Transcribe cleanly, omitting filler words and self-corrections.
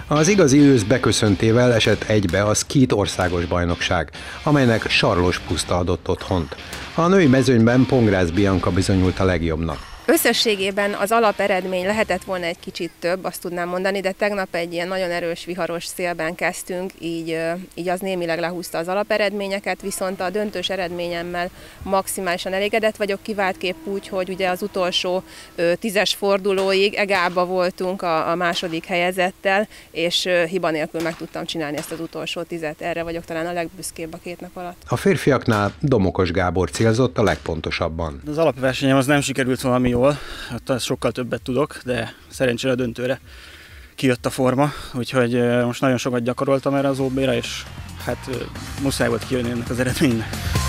Az igazi ősz beköszöntével esett egybe a skit országos bajnokság, amelynek Sarlós Puszta adott otthont. A női mezőnyben Pongrácz Bianca bizonyult a legjobbnak. Összességében az alaperedmény lehetett volna egy kicsit több, azt tudnám mondani, de tegnap egy ilyen nagyon erős, viharos szélben kezdtünk, így az némileg lehúzta az alaperedményeket, viszont a döntős eredményemmel maximálisan elégedett vagyok, kiváltképp úgy, hogy ugye az utolsó 10-es fordulóig egába voltunk a második helyezettel, és hiba nélkül meg tudtam csinálni ezt az utolsó 10-et. Erre vagyok talán a legbüszkébb a 2 nap alatt. A férfiaknál Domokos Gábor célzott a legpontosabban. Az alapversenyem az nem sikerült valami jól, ott sokkal többet tudok, de szerencsére a döntőre kijött a forma, úgyhogy most nagyon sokat gyakoroltam erre az OB-ra, és hát muszáj volt kijönni ennek az eredménynek.